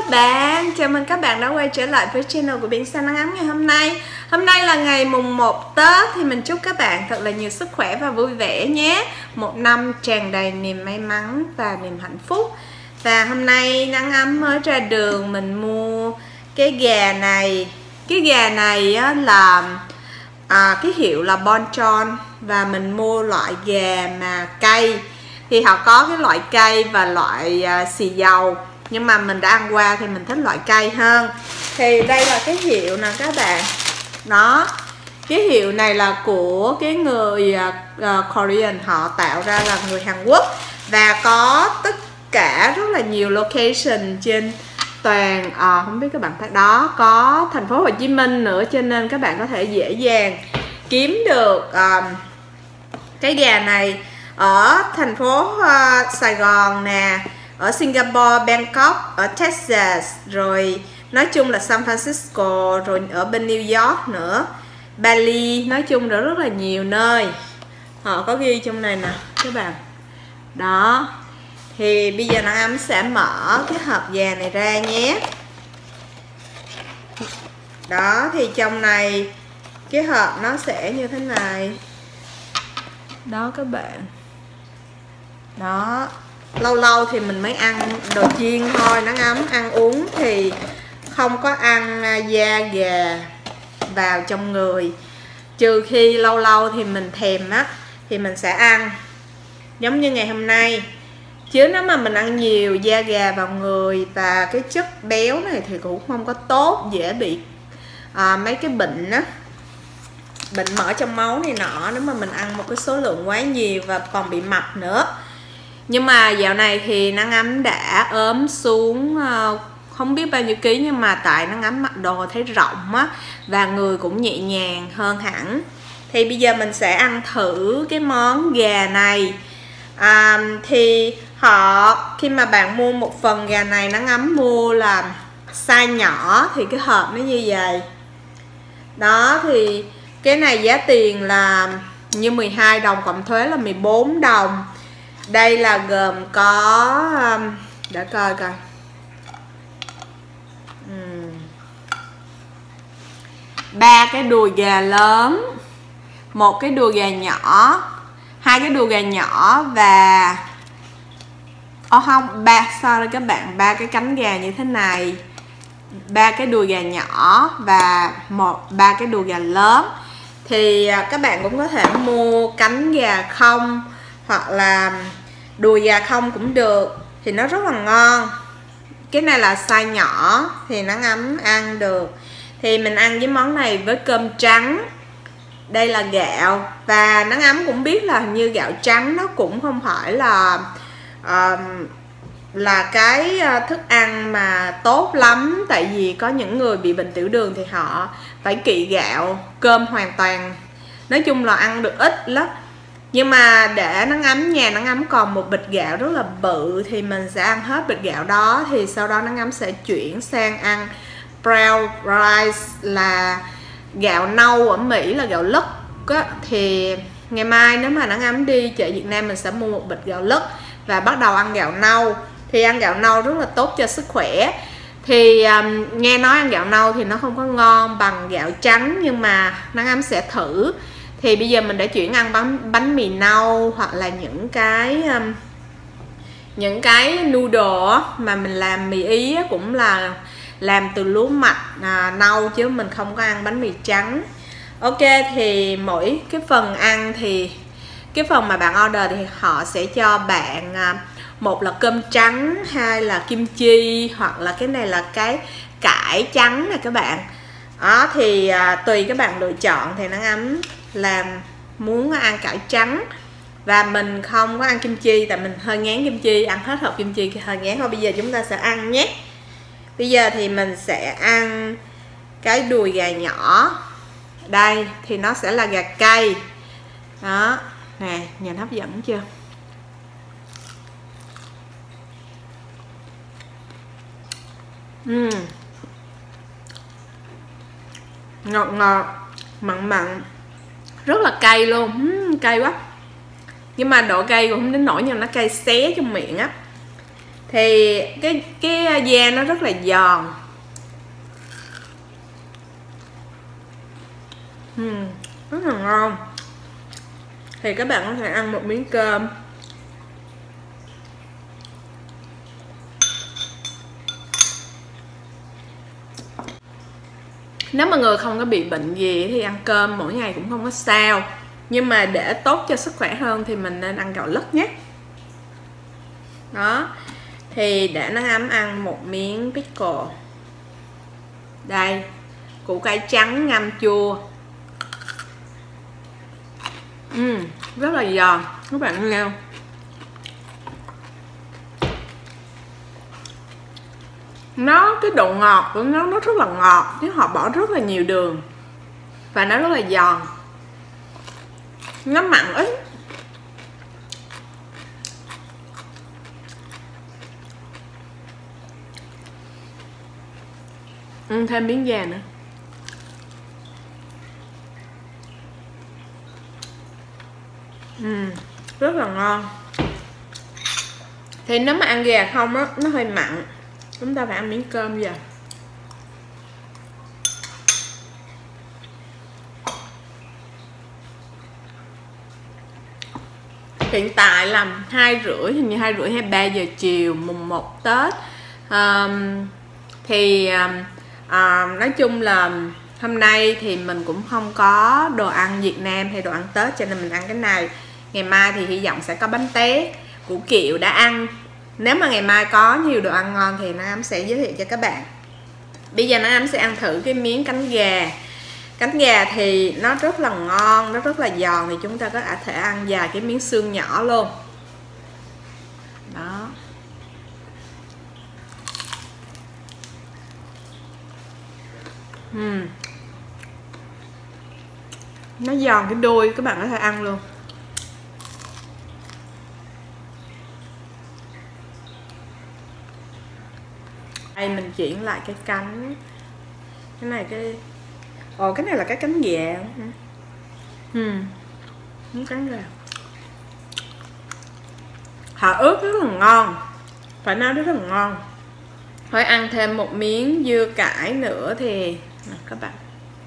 bạn, chào mừng các bạn đã quay trở lại với channel của Biển Xanh Nắng Ấm ngày hôm nay. Hôm nay là ngày mùng 1 Tết thì mình chúc các bạn thật là nhiều sức khỏe và vui vẻ nhé. Một năm tràn đầy niềm may mắn và niềm hạnh phúc. Và hôm nay Nắng Ấm mới ra đường mình mua cái gà này. Cái gà này á, là cái hiệu là Bonchon. Và mình mua loại gà mà cây. Thì họ có cái loại cây và loại xì dầu. Nhưng mà mình đã ăn qua thì mình thích loại cây hơn. Thì đây là cái hiệu nè các bạn. Đó. Cái hiệu này là của cái người Korean, họ tạo ra là người Hàn Quốc. Và có tất cả rất là nhiều location trên toàn không biết các bạn thấy đó, có thành phố Hồ Chí Minh nữa, cho nên các bạn có thể dễ dàng kiếm được cái gà này ở thành phố Sài Gòn nè, ở Singapore, Bangkok, ở Texas, rồi nói chung là San Francisco, rồi ở bên New York nữa, Bali, nói chung là rất là nhiều nơi. Họ có ghi trong này nè các bạn. Đó. Thì bây giờ Nắng Ấm sẽ mở cái hộp gà này ra nhé. Đó, thì trong này cái hộp nó sẽ như thế này. Đó các bạn. Đó. Lâu lâu thì mình mới ăn đồ chiên thôi. Nắng Ấm ăn uống thì không có ăn da gà vào trong người, trừ khi lâu lâu thì mình thèm á thì mình sẽ ăn, giống như ngày hôm nay. Chứ nếu mà mình ăn nhiều da gà vào người và cái chất béo này thì cũng không có tốt, dễ bị mấy cái bệnh á, bệnh mỡ trong máu này nọ, nếu mà mình ăn một cái số lượng quá nhiều và còn bị mập nữa. Nhưng mà dạo này thì Nắng Ấm đã ốm xuống không biết bao nhiêu ký, nhưng mà tại Nắng Ấm mặc đồ thấy rộng á và người cũng nhẹ nhàng hơn hẳn. Thì bây giờ mình sẽ ăn thử cái món gà này. Thì khi mà bạn mua một phần gà này, Nắng Ấm mua là size nhỏ thì cái hộp nó như vậy. Đó, thì cái này giá tiền là như 12 đồng cộng thuế là 14 đồng. Đây là gồm có để coi 3 cái đùi gà lớn, 1 cái đùi gà nhỏ, 2 cái đùi gà nhỏ và không, 3 sorry các bạn, 3 cái cánh gà như thế này, 3 cái đùi gà nhỏ và 3 cái đùi gà lớn. Thì các bạn cũng có thể mua cánh gà không hoặc là đùi gà không cũng được, thì nó rất là ngon. Cái này là size nhỏ thì Nắng Ấm ăn được. Thì mình ăn với món này với cơm trắng. Đây là gạo, và Nắng Ấm cũng biết là như gạo trắng nó cũng không phải là cái thức ăn mà tốt lắm. Tại vì có những người bị bệnh tiểu đường thì họ phải kỵ gạo, cơm hoàn toàn. Nói chung là ăn được ít lắm. Nhưng mà để nhà Nắng Ấm còn một bịch gạo rất là bự, thì mình sẽ ăn hết bịch gạo đó. Thì sau đó Nắng Ấm sẽ chuyển sang ăn brown rice, là gạo nâu ở Mỹ, là gạo lứt á. Thì ngày mai nếu mà Nắng Ấm đi chợ Việt Nam, mình sẽ mua một bịch gạo lứt và bắt đầu ăn gạo nâu. Thì ăn gạo nâu rất là tốt cho sức khỏe. Thì nghe nói ăn gạo nâu thì nó không có ngon bằng gạo trắng, nhưng mà Nắng Ấm sẽ thử. Thì bây giờ mình đã chuyển ăn bánh mì nâu, hoặc là những cái noodle mà mình làm mì Ý cũng là làm từ lúa mạch nâu, chứ mình không có ăn bánh mì trắng. Ok, thì mỗi cái phần ăn thì cái phần mà bạn order thì họ sẽ cho bạn một là cơm trắng, 2 là kim chi, hoặc là cái này là cái cải trắng nè các bạn. Đó, thì tùy các bạn lựa chọn. Thì Nắng Ấm muốn ăn cải trắng và mình không có ăn kim chi, tại mình hơi ngán kim chi, ăn hết hộp kim chi hơi ngán thôi. Bây giờ chúng ta sẽ ăn nhé. Bây giờ thì mình sẽ ăn cái đùi gà nhỏ. Đây thì nó sẽ là gà cây. Đó, nè, nhìn hấp dẫn chưa? Ngọt ngọt, mặn mặn, rất là cay luôn. Cay quá. Nhưng mà độ cay cũng không đến nỗi, nhưng nó cay xé trong miệng á. thì cái da nó rất là giòn. Rất là ngon. Thì các bạn có thể ăn một miếng cơm. Nếu mà người không có bị bệnh gì thì ăn cơm mỗi ngày cũng không có sao. Nhưng mà để tốt cho sức khỏe hơn thì mình nên ăn gạo lứt nhé. Đó. Thì để nó ấm ăn một miếng pickle. Đây, củ cải trắng ngâm chua. Rất là giòn. Các bạn nghe không? Nó cái độ ngọt của nó rất là ngọt, chứ họ bỏ rất là nhiều đường. Và nó rất là giòn. Nó mặn ít. Thêm miếng gà nữa. Rất là ngon. Thì nếu mà ăn gà không á, nó hơi mặn. Chúng ta phải ăn miếng cơm giờ. Hiện tại là 2:30, hình như 2:30 hay 3 giờ chiều mùng 1 Tết. Nói chung là hôm nay thì mình cũng không có đồ ăn Việt Nam hay đồ ăn Tết, cho nên mình ăn cái này. Ngày mai thì hy vọng sẽ có bánh tét, củ kiệu đã ăn. Nếu mà ngày mai có nhiều đồ ăn ngon thì Nam sẽ giới thiệu cho các bạn. Bây giờ Nam sẽ ăn thử cái miếng cánh gà. Cánh gà thì nó rất là ngon, nó rất là giòn, thì chúng ta có thể ăn vài cái miếng xương nhỏ luôn. Đó. Nó giòn cái đuôi, các bạn có thể ăn luôn. Đây mình chuyển lại cái cánh. Cái này cái này là cái cánh gà. Cái cánh gà. Họ ướp rất là ngon. Phải nói rất là ngon. Thôi ăn thêm một miếng dưa cải nữa thì các bạn.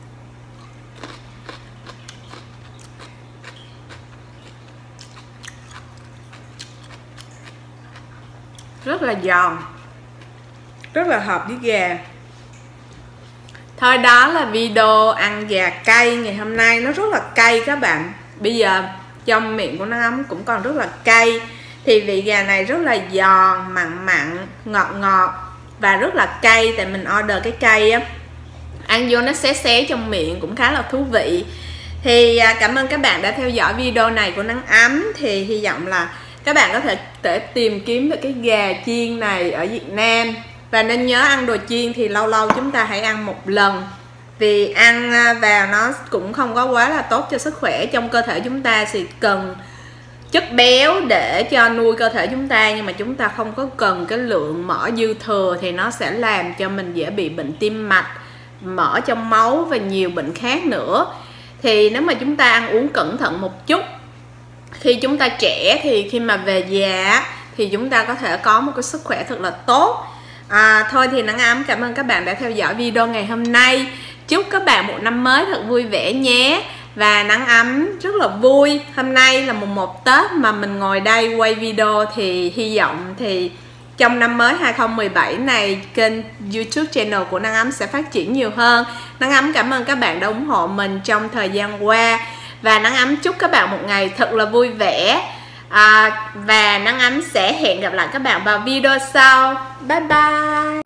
Rất là giòn. Rất là hợp với gà. Thôi đó là video ăn gà cay ngày hôm nay. Nó rất là cay các bạn. Bây giờ trong miệng của nó ấm cũng còn rất là cay. Thì vị gà này rất là giòn, mặn mặn, ngọt ngọt và rất là cay. Tại mình order cái cay á, ăn vô nó xé xé trong miệng, cũng khá là thú vị. Thì cảm ơn các bạn đã theo dõi video này của Nắng Ấm. Thì hy vọng là các bạn có thể tìm kiếm được cái gà chiên này ở Việt Nam. Và nên nhớ ăn đồ chiên thì lâu lâu chúng ta hãy ăn một lần. Vì ăn vào nó cũng không có quá là tốt cho sức khỏe. Trong cơ thể chúng ta thì cần chất béo để cho nuôi cơ thể chúng ta, nhưng mà chúng ta không có cần cái lượng mỡ dư thừa, thì nó sẽ làm cho mình dễ bị bệnh tim mạch, mỡ trong máu và nhiều bệnh khác nữa. Thì nếu mà chúng ta ăn uống cẩn thận một chút, khi chúng ta trẻ thì khi mà về già thì chúng ta có thể có một cái sức khỏe thật là tốt. Thôi thì Nắng Ấm cảm ơn các bạn đã theo dõi video ngày hôm nay. Chúc các bạn một năm mới thật vui vẻ nhé. Và Nắng Ấm rất là vui. Hôm nay là mùng 1 Tết mà mình ngồi đây quay video, thì hy vọng thì trong năm mới 2017 này, kênh YouTube channel của Nắng Ấm sẽ phát triển nhiều hơn. Nắng Ấm cảm ơn các bạn đã ủng hộ mình trong thời gian qua. Và Nắng Ấm chúc các bạn một ngày thật là vui vẻ. Và Nắng Ấm sẽ hẹn gặp lại các bạn vào video sau. Bye bye.